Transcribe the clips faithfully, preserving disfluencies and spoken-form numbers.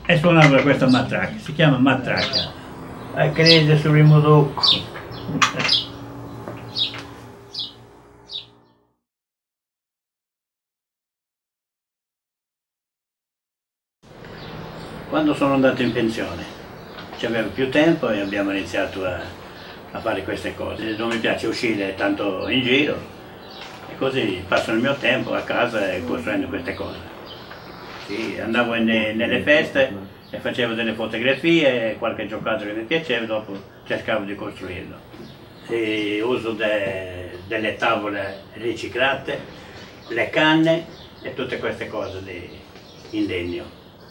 e suonava questa matracca, si chiama matracca. La crede sul rimodocco. Quando sono andato in pensione c'avevo più tempo e abbiamo iniziato a, a fare queste cose. Non mi piace uscire tanto in giro e così passo il mio tempo a casa e costruendo queste cose. Sì, andavo in, nelle feste e facevo delle fotografie e qualche giocattolo che mi piaceva, dopo cercavo di costruirlo. E uso de, delle tavole riciclate, le canne e tutte queste cose di, in legno.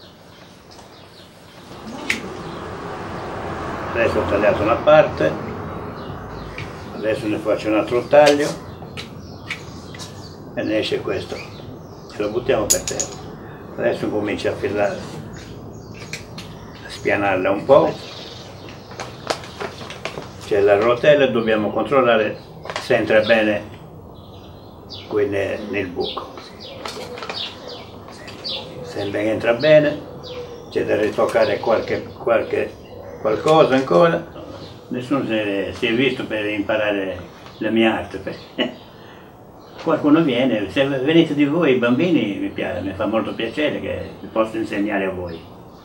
Adesso ho tagliato una parte, adesso ne faccio un altro taglio e ne esce questo, ce lo buttiamo per terra. Adesso comincio a filare, a spianarla un po', c'è la rotella, dobbiamo controllare se entra bene qui nel, nel buco. Se entra bene, c'è da ritoccare qualche, qualche, qualcosa ancora. Nessuno si è, si è visto per imparare la mia arte. Qualcuno viene, se venite di voi bambini mi, piace, mi fa molto piacere che vi posso insegnare a voi.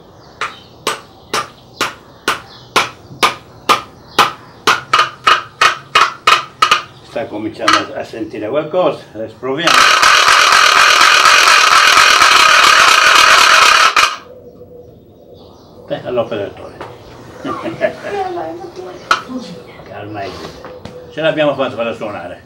Sta cominciando a sentire qualcosa, adesso proviamo. Beh, all'operatore. Calma, ce l'abbiamo fatta per suonare.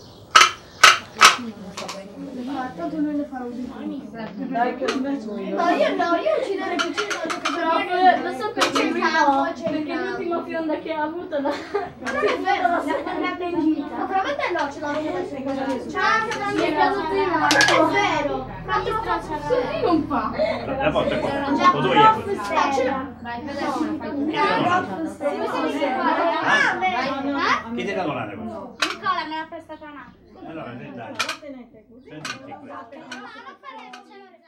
Tanto noi le farò di dai che non è io. No, io no, io uccidere cucino però lo so perché lui no, perché l'ultima fionda che ha avuto la non è vero, la tendita. Ma probabilmente no, ce l'ho essere così. Ciao, mi è caduto in alto. È vero. Quanto faccia così non fa. La volta qua. Dove è? Vai, Chi ti dà donare questo? Nicola me l'ha prestata una. Allora, dai. Tenete così. Senti qui. No, non fare